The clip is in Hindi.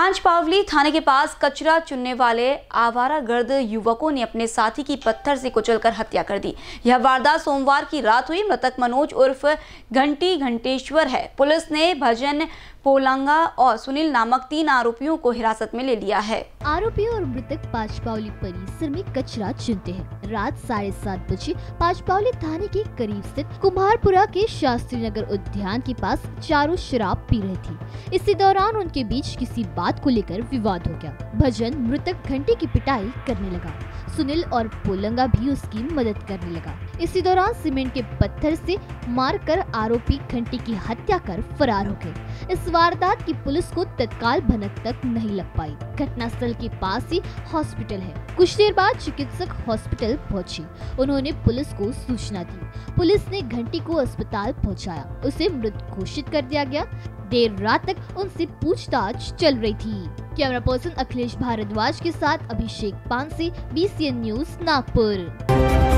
पांचपावली थाने के पास कचरा चुनने वाले आवारागर्द युवकों ने अपने साथी की पत्थर से कुचलकर हत्या कर दी। यह वारदात सोमवार की रात हुई। मृतक मनोज उर्फ घंटेश्वर है। पुलिस ने भजन पोलंगा और सुनील नामक 3 आरोपियों को हिरासत में ले लिया है। आरोपी और मृतक पांचपावली परिसर में कचरा चुनते हैं। रात 7:30 बजे पांचपावली थाने के करीब स्थित कुम्हारपुरा के शास्त्री नगर उद्यान के पास चारों शराब पी रहे थे। इसी दौरान उनके बीच किसी बात को लेकर विवाद हो गया। भजन मृतक घंटे की पिटाई करने लगा। सुनील और पोलंगा भी उसकी मदद करने लगा। इसी दौरान सीमेंट के पत्थर से मारकर आरोपी घंटे की हत्या कर फरार हो गए। इस वारदात की पुलिस को तत्काल भनक तक नहीं लग पाई। घटनास्थल के पास ही हॉस्पिटल है। कुछ देर बाद चिकित्सक हॉस्पिटल पहुंचे। उन्होंने पुलिस को सूचना दी। पुलिस ने घंटी को अस्पताल पहुंचाया। उसे मृत घोषित कर दिया गया। देर रात तक उनसे पूछताछ चल रही थी। कैमरा पर्सन अखिलेश भारद्वाज के साथ अभिषेक पानसे, BCN न्यूज, नागपुर।